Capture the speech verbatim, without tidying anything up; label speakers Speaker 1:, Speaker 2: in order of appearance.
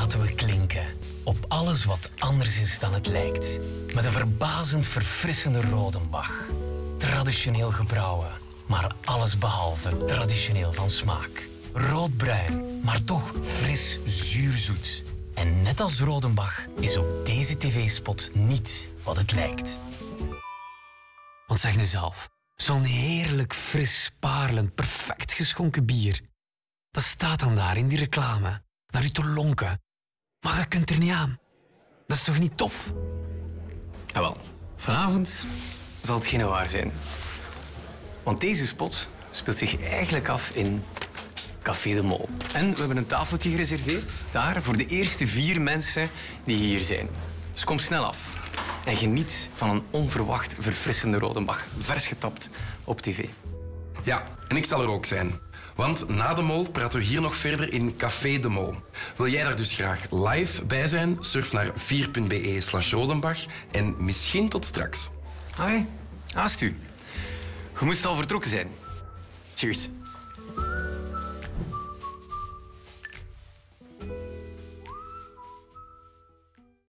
Speaker 1: laten we klinken op alles wat anders is dan het lijkt. Met een verbazend verfrissende Rodenbach. Traditioneel gebrouwen, maar allesbehalve traditioneel van smaak. Roodbruin, maar toch fris zuurzoet. En net als Rodenbach is ook deze tv-spot niet wat het lijkt. Want zeg nu zelf, zo'n heerlijk fris, parelend, perfect geschonken bier. Dat staat dan daar in die reclame, naar u te lonken. Maar je kunt er niet aan. Dat is toch niet tof? Jawel, vanavond zal het geen waar zijn. Want deze spot speelt zich eigenlijk af in Café de Mol. En we hebben een tafeltje gereserveerd daar voor de eerste vier mensen die hier zijn. Dus kom snel af en geniet van een onverwacht verfrissende Rodenbach, vers getapt op tv.
Speaker 2: Ja, en ik zal er ook zijn. Want na de Mol praten we hier nog verder in Café de Mol. Wil jij daar dus graag live bij zijn? Surf naar vier punt be slash Rodenbach en misschien tot straks.
Speaker 1: Oké, haast u. Je moest al vertrokken zijn. Cheers.